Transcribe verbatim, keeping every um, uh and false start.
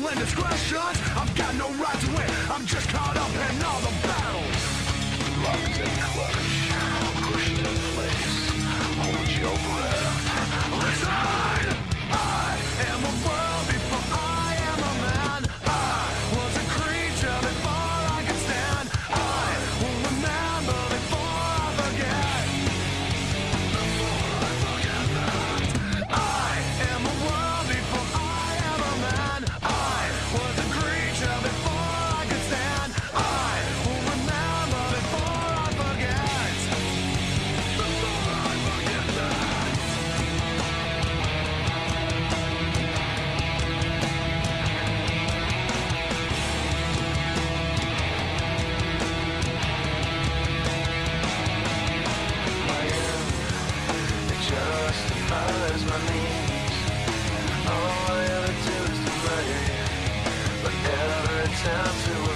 evil indiscretions. I've got no right to win, I'm just caught up in all the battles. Locked in clutch, pushed in place, hold your breath. Listen, I am a world before I am a man. I was a creature before I could stand. I will remember before I forget. Before I forget that I am a world before I am a man. I was a creature before I could stand. I will remember before I forget. Before I forget that. My end, it justifies my needs. All I ever do is delay, but never attempt to